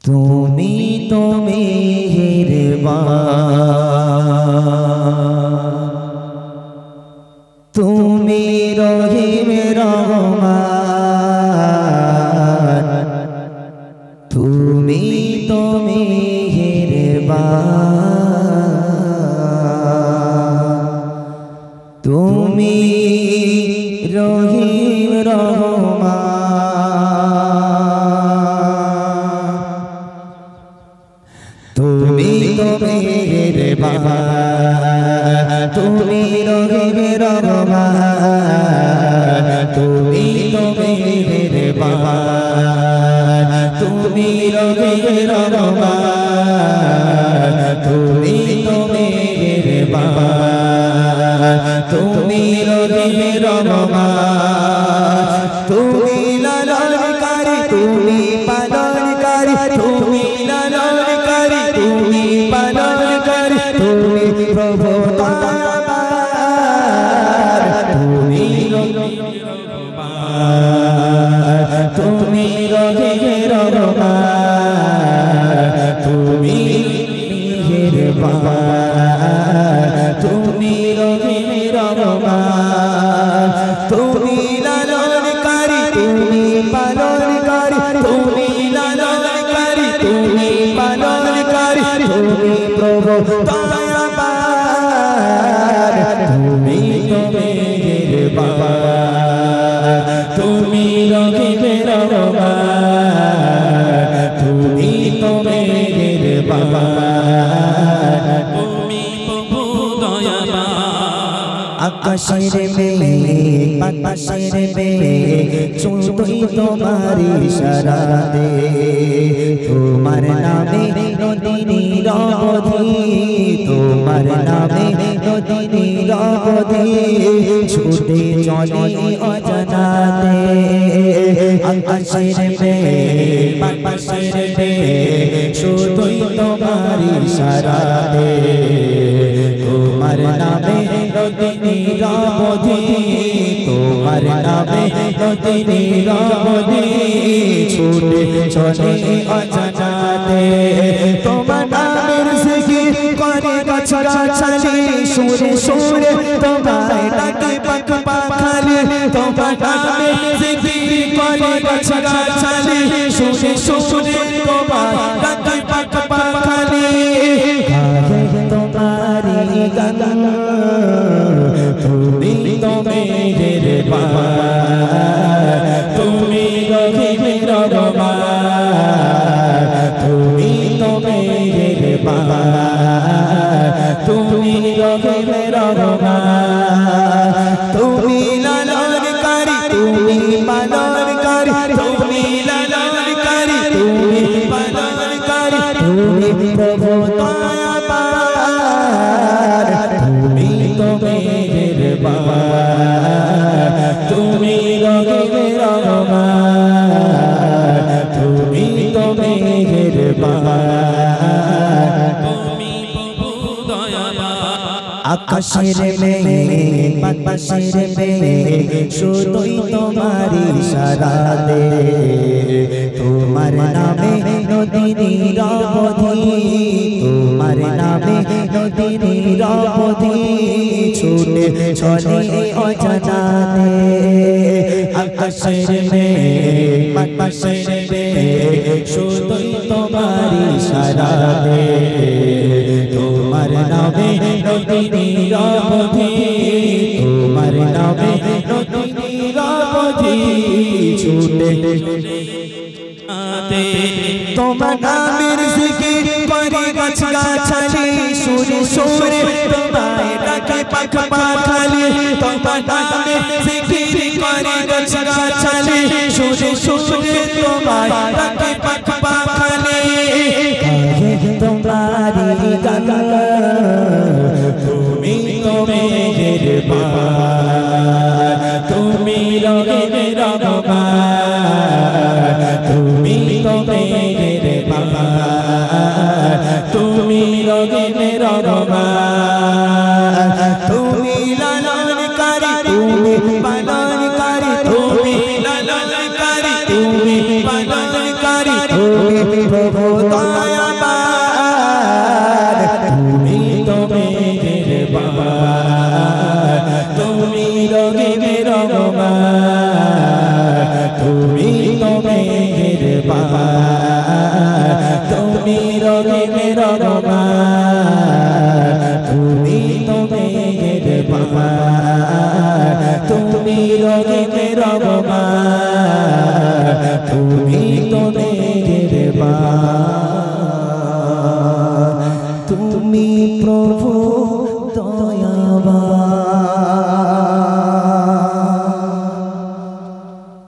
তুমি তো মেহেরবান, তুমি রহিম রহমান, তুমি তো মেহেরবান, তুমি রহিম রহমান, তুমি তো মেহেরবান, তুমি রহিম রহমান, তুমি তো মেহেরবান, তুমি রহিম রহমান, তুমি তো মেহেরবান, তুমি রহিম রহমান, তুমি লালনকারী, তুমি পালনকারী, তুমি লালনকারী, তুমি পালনকারী, তুমি প্রভু দয়াবান, তুমি তুমি রহিম রহমান, তুমি মেহেরবান, তুমি রহিম রহমান, তুমি লালনকারী, তুমি পালনকারী, তুমি লালনকারী, তুমি পালনকারী, তুমি প্রভু দয়াবান, তুমি তো মেহেরবান, তুমি রহিম রহমান, তুমি তো মেহেরবান, তুমি প্রভু দয়াবান। আকাশের মেঘ বাতাসের বেগ চলতই তোমার ইশারাতে, তোমার নামে নদী নিরবধি, তোমার নামে নদী নিরবধি ছুটে চলে অজানাতে। আকাশের মেঘ বাতাসের বেগ শুধুই তোমার ইশারাতে, তোমার নামে নদী নিরবধি, তোমার নামে নদী নিরবধি ছুটে চলে অজানাতে। তোমার নামের জিকির করে গাছগাছালি, সুরে সুরে তোমায় ডাকে পাখ পাখালি, তোমার নামের জিকির করে গাছগাছালি, সুরে সুরে তোমায় ডাকে পাখ পাখালি। গায়ে তোমারি গান, তুমি তো মেহেরবান, তুমি রহিম রহমান, তুমি তো মেহেরবান, তুমি রহিম রহমান, তুমি লালনকারী, তুমি পালনকারী, তুমি লালনকারী, তুমি পালনকারী, তুমি প্রভু দয়াবান, তুমি তো মেহেরবান, তুমি রহিম রহমান, তুমি তো মেহেরবান, তুমি প্রভু দয়াবান। আকাশের মেঘ বাতাসের বেগ শুধুই তোমার ইশারাতে, তোমার নামে নদী নিরবধি, তোমার নামে নদী নিরবধি ছুটে চলে অজানাতে। আকাশের মেঘ বাতাসের বেগ শুধুই তোমার ইশারাতে, তোমার নামে নদী নিরবধি, তোমার নামে নদী নিরবধি ছুটে তোমার নামের জিকির করে গাছগাছালি, সুরে সুরে তোমায় ডাকে পাখ পাখালি, তোমার নামের জিকির করে গাছগাছালি, সুরে সুরে তোমায় ডাকে পাখ পাখালি। গায়ে তোমারি গান, তুমি তো মেহেরবান, তুমি রহিম রহমান, তুমি তো মেহেরবান, তুমি রহিম রহমান, তুমি লালনকারী, তুমি পালনকারী, তুমি লালনকারী, তুমি পালনকারী, তুমি প্রভু রহমান